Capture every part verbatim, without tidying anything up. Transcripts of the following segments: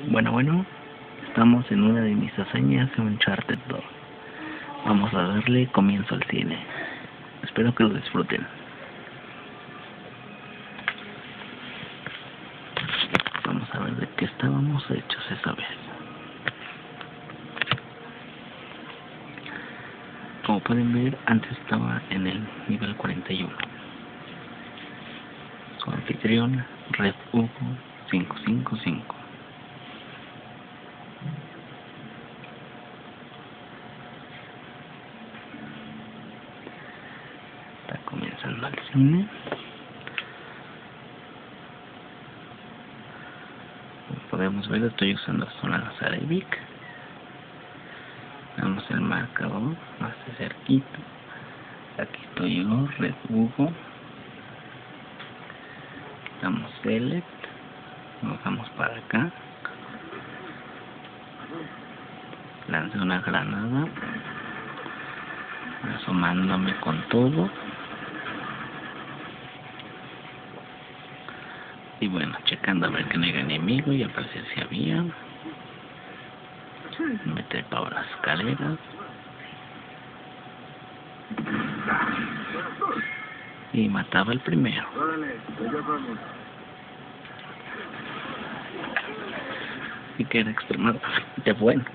Bueno, bueno, estamos en una de mis hazañas en Uncharted dos. Vamos a darle comienzo al cine. Espero que lo disfruten. Vamos a ver de qué estábamos hechos esa vez. Como pueden ver, antes estaba en el nivel cuarenta y uno. Su anfitrión, Red Hugo cinco cinco cinco. Está comenzando el cine. Como podemos ver, estoy usando zona Lazarevic. Damos el marcador más de cerquita. Aquí estoy yo, Red Hugo. Damos select. Nos vamos para acá. Lancé una granada. Asomándome con todo. Y bueno, checando a ver que no haya enemigo, y al parecer si había. Me trepaba las escaleras. Y mataba el primero. Y que era extremadamente bueno.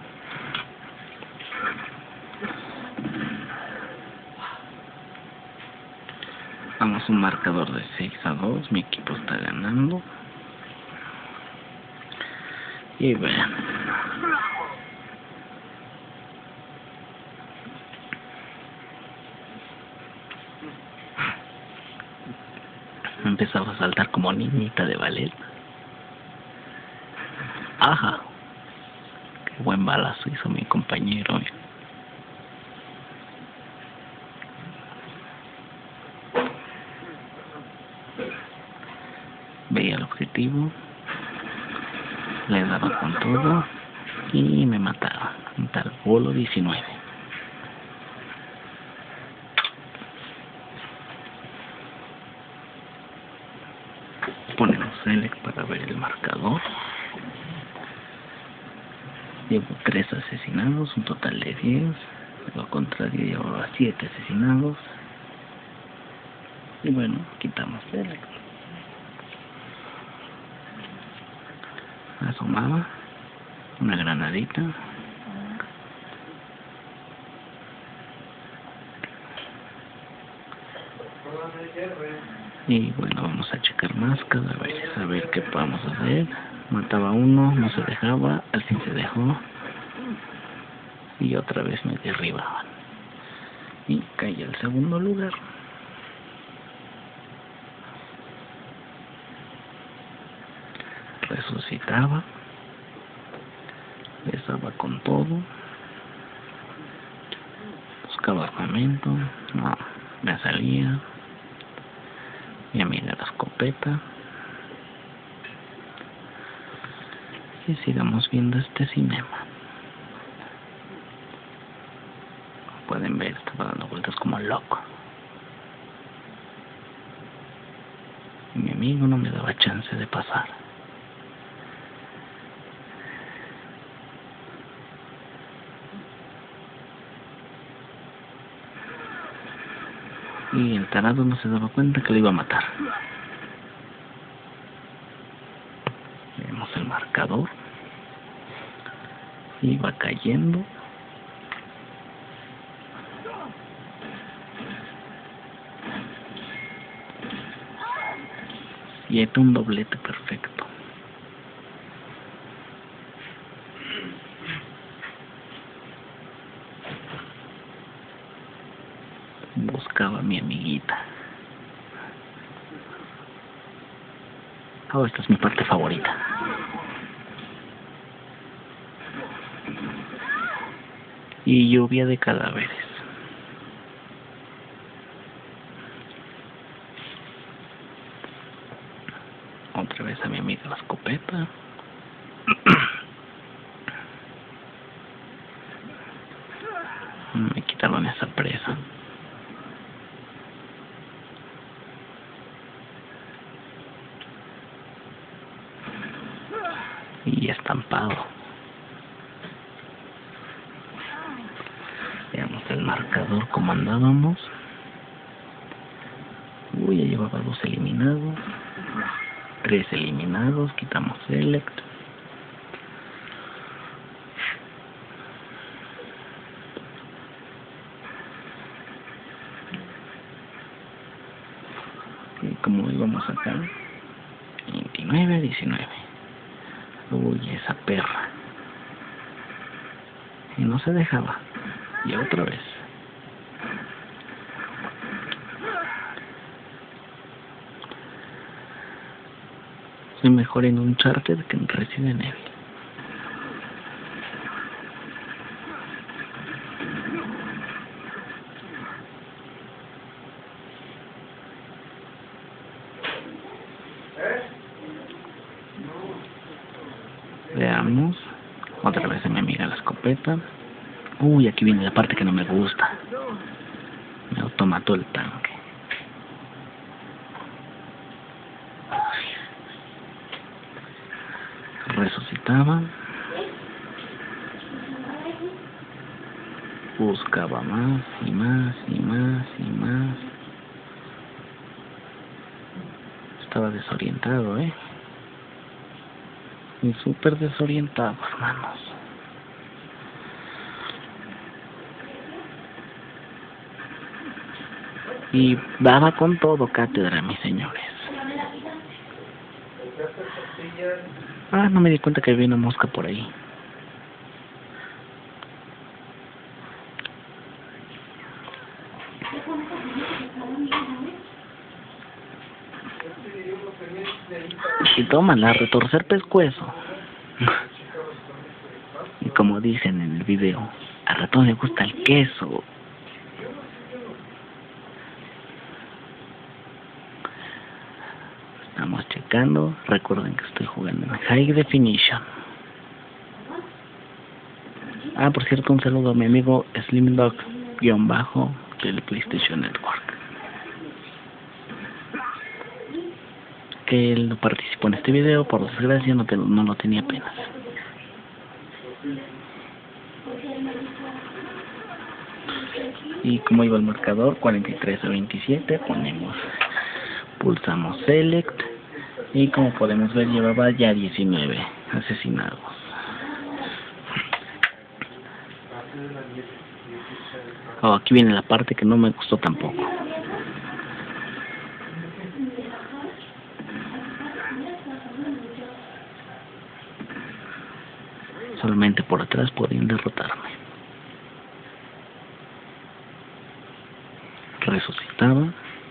Vamos un marcador de seis a dos. Mi equipo está ganando. Y vean. Empezaba a saltar como niñita de ballet. Ajá. Qué buen balazo hizo mi compañero. Veía el objetivo. Le daba con todo. Y me mataba. Un tal Bolo diecinueve. Ponemos select para ver el marcador. Llevo tres asesinados, un total de diez. Lo contrario, llevo siete asesinados. Y bueno, quitamos select. Asomaba una granadita. Y bueno, vamos a checar más cada vez, a ver qué podemos hacer. Mataba a uno, no se dejaba, al fin se dejó. Y otra vez me derribaban. Y caí al segundo lugar. Resucitaba. Les daba con todo. Buscaba armamento. No, me salía. Mi amiga la escopeta. Y sigamos viendo este cinema. Como pueden ver, estaba dando vueltas como loco. Y mi amigo no me daba chance de pasar. Y el tarado no se daba cuenta que lo iba a matar. Vemos el marcador. Iba cayendo. Y era un doblete perfecto. Buscaba a mi amiguita. Oh, esta es mi parte favorita. Y lluvia de cadáveres. Otra vez a mi amiga la escopeta. Me quitaron esa presa. y estampado. Veamos el marcador como andábamos. Uy, ya llevaba dos eliminados, tres eliminados, quitamos select. Y como íbamos acá, veintinueve a diecinueve. Uy, esa perra. Y no se dejaba. Y otra vez. Soy mejor en Uncharted que en Resident Evil. Veamos. Otra vez se me amiga la escopeta. Uy, aquí viene la parte que no me gusta. Me automató el tanque. Resucitaba. Buscaba más y más y más y más. Estaba desorientado, eh. Y súper desorientado, hermanos. Y daba con todo cátedra, mis señores. Ah, no me di cuenta que había una mosca por ahí. Y tómala, retorcer pescuezo. Y como dicen en el video, al ratón le gusta el queso. Estamos checando. Recuerden que estoy jugando en High Definition. Ah, por cierto, un saludo a mi amigo Slimdog-bajo del PlayStation Network, que él no participó en este video, por desgracia no, te, no lo tenía apenas. Y como iba el marcador, cuarenta y tres a veintisiete, ponemos, pulsamos select, y como podemos ver llevaba ya diecinueve asesinados. Oh, aquí viene la parte que no me gustó tampoco. Solamente por atrás podían derrotarme. Resucitaba.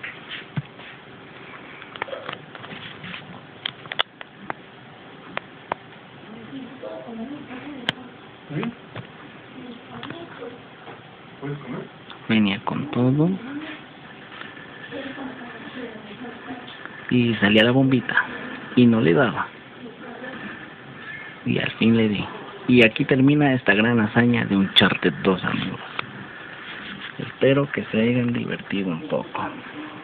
Venía con todo. Y salía la bombita. Y no le daba. Y al fin le di. Y aquí termina esta gran hazaña de Uncharted dos, amigos. Espero que se hayan divertido un poco.